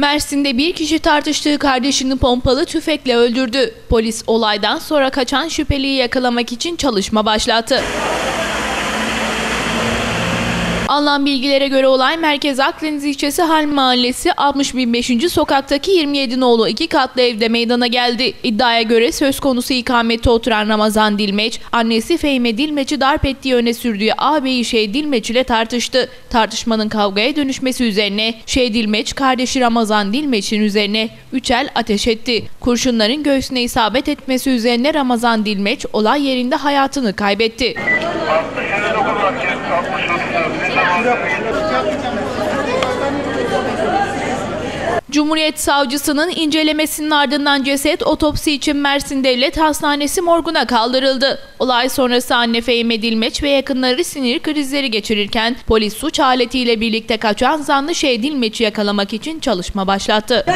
Mersin'de bir kişi tartıştığı kardeşini pompalı tüfekle öldürdü. Polis olaydan sonra kaçan şüpheliyi yakalamak için çalışma başlattı. Alınan bilgilere göre olay Merkez Akdeniz ilçesi Halm Mahallesi 60.005. sokaktaki 27 nolu 2 katlı evde meydana geldi. İddiaya göre söz konusu ikamette oturan Ramazan Dilmeç, annesi Fehime Dilmeç'i darp ettiği öne sürdüğü ağabeyi Şeyh Dilmeç ile tartıştı. Tartışmanın kavgaya dönüşmesi üzerine Şeyh Dilmeç, kardeşi Ramazan Dilmeç'in üzerine 3 el ateş etti. Kurşunların göğsüne isabet etmesi üzerine Ramazan Dilmeç olay yerinde hayatını kaybetti. Cumhuriyet Savcısının incelemesinin ardından ceset otopsi için Mersin Devlet Hastanesi morguna kaldırıldı. Olay sonrası anne Fehime Dilmeç ve yakınları sinir krizleri geçirirken polis suç aletiyle birlikte kaçan zanlı Şeyh Dilmeç'i yakalamak için çalışma başlattı.